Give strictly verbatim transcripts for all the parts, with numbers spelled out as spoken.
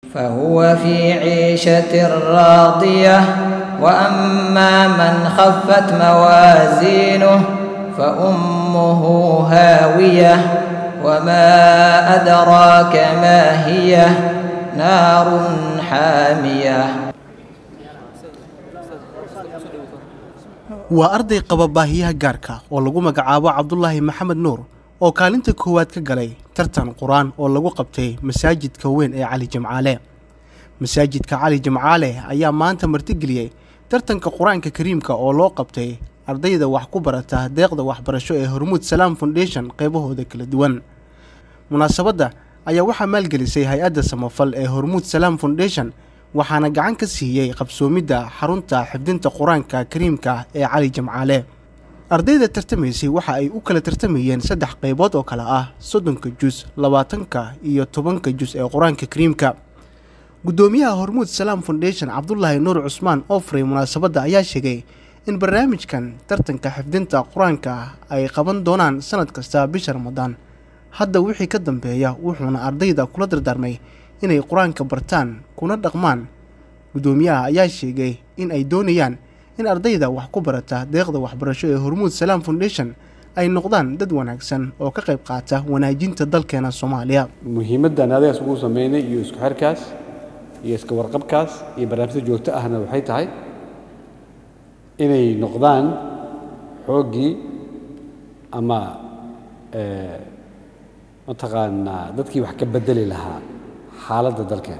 فهو في عيشة راضية وأما من خفت موازينه فأمه هاوية وما أدراك ما هي نار حامية. waa arday qaba baahiyaha gaarka oo lagu magacaabo Cabdullaahi Maxamed Nuur oo kaalinta koowaad ka galay tartan quraan oo lagu qabtay masaajidka weyn ee Cali Jimcaale. masaajidka Cali Jimcaale ayaa maanta martigeliyay tartanka quraanka kariimka oo loo qabtay ardayda wax ku barata deeqda waxbarasho ee Hormuud Salaam Foundation qaybahooda kala duwan. munaasabada ayaa waxa maalgelisay hay'adda samafal ee Hormuud Salaam Foundation waxaana gacan ka siiyay qabsoomida xarunta xifdinta quraanka kariimka ee Cali Jimcaale. ardayda tartamaysay waxa ay u kala tartamayeen saddex qaybood oo kala ah soddonka juz, labaatanka iyo tobanka juz ee quraanka kariimka. gudoomiyaha Hormuud Salaam Foundation Cabdullaahi Nuur Cusmaan oo furay munaasabada ayaa sheegay in barnaamijkan tartanka xifdinta quraanka ay qaban doonaan sanad kasta bisha Ramadaan. hadda wixii ka dambeeya wuxuuna ardayda kula dardaarmay inay quraanka bartaan kuna dhaqmaan. gudoomiyaha ayaa sheegay in ay doonayaan in ardayda wax ku barata deeqda waxbarasho ee Hormuud Salaam Foundation ay noqdaan dad wanaagsan oo ka qayb qaata wanaajinta dalkeena Soomaaliya. muhiimadda anaadaas ugu sameynay iyo isku xirkaas iyo iska warqabkaas iyo barnaamijyada joogto ahna waxay tahay inay noqdaan xoogii ama ee mataqaanaa dadkii wax ka bedeli lahaa xaaladda dalkeena.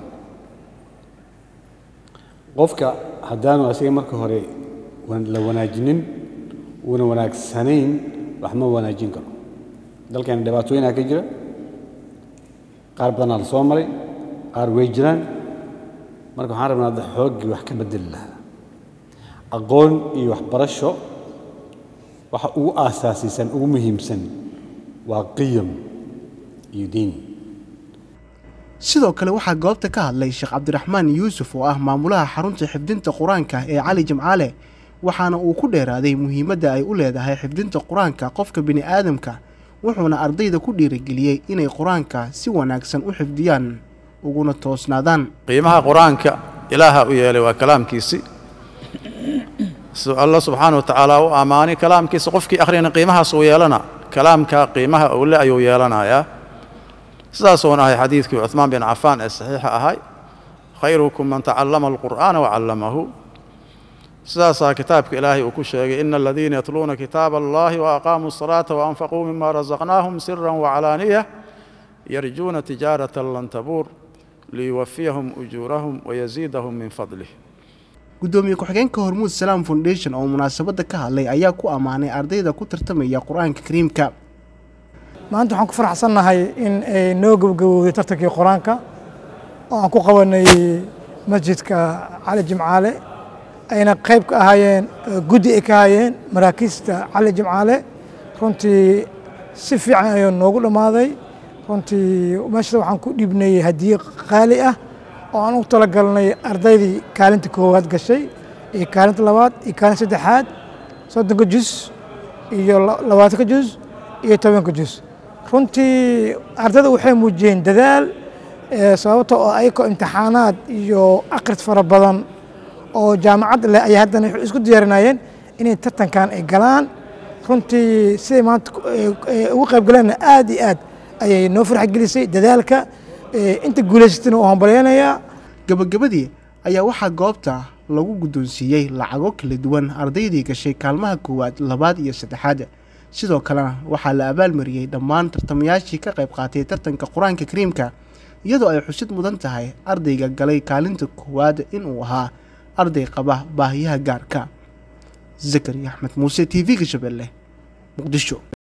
qofka haddaanu asiga marka hore la wanaajinin una wanaagsanayn wax ma wanaajin karo. dalkeena dhibaatooyinaa ka jira, qaar badanaa la soo maray, qaar way jiraan. marka waxaan rabnaa xooggii wax ka bedeli lahaa. aqoon iyo waxbarasho waxa ugu aasaasisan ugu muhiimsan waa qiyam iyo diin. sidoo kale waxaa goobta ka hadlay Sheekh Cabdiraxmaan Yuusuf oo ah maamulaha xarunta xifdinta quraanka ee Cali Jimcaale waxaana uu ku dheeraaday muhiimadda ay u leedahay xifdinta quraanka qofka bini aadamka wuxuuna ardayda ku dhiirigeliyay inay quraanka si wanaagsan u xifdiyaan uguna toosnaadaan. qiimaha quraanka ilaaha u yeelay waa kalaamkiisi Allah subhanahu wa ta'ala u amaani kalaamkiisa qofkii akhriyana qiimahaas uu yeelana kalaamka qiimaha uu leeyahay ayuu yeelanayaa. sidaas oo nahay xadiidkii Uthman bin Affan ee saxiixa ahay khayrukum man ta'allama al-Qur'ana wa 'allamahu. sidaas kitaabka Ilaahay uu ku sheegay innal ladina yatluna kitaba Allahi wa aqamu as-salata wa anfaqu mimma razaqnahum sirran wa 'alaniyah yarjuna tijaratan lan tabur liyuwaffiyahum ujurahum wa yazidahum min fadlihi. gudoomiye ku-xigeenka Hormuud Salaam Foundation oo munaasabada ka hadlay ayaa ku amaanay ardayda ku tartamaya quraanka kariimka. maanta waxaan ku faraxsanahay in ay noo gabagabowday tartankii quraanka oo aan ku qabanay masjidka Cali Jimcaale ayna qayb ka ahaayeen guddi ay ka ahaayeen maraakiista Cali Jimcaale. runtii si fiican ayuu noogu dhamaaday. runtii meesha waxaan ku dhibnay hadiye qaali ah oo aan u talagalnay ardaydii kaalinta koowaad gashay iyo kaalinta labaad iyo kaalinta saddexaad soddonka juz iyo labaatanka juz iyo tobanka juz. runtii ardayda waxay muujiyeen dadaal sababta oo ayagoo imtixaanaad iyo akhris fara badan oo jaamacad leh ay haddana isku diyaarinayeen inay tartankan ay galaan. runtii siday maanta ugu qayb galeen aad iyo aad ayay noo farx gelisay dadaalka inta guuleysatayna oo hambalyeynaya. gabagabadii ayaa waxaa goobta lagu guddoonsiiyey lacago kala duwan ardaydii gashay kaalmaha koowaad, labaad iyo saddexaad. sidoo kalena waxaa la abaalmariyay dhammaan tartamayaashii ka qayb qaatay tartanka quraanka kariimka iyadoo ay xusid mudan tahay ardayga galay kaalinta koowaad inuu ahaa arday qaba baahiyaha gaarka. Zakariya Axmed Muuse, T V-ga Shabeelle, Muqdisho.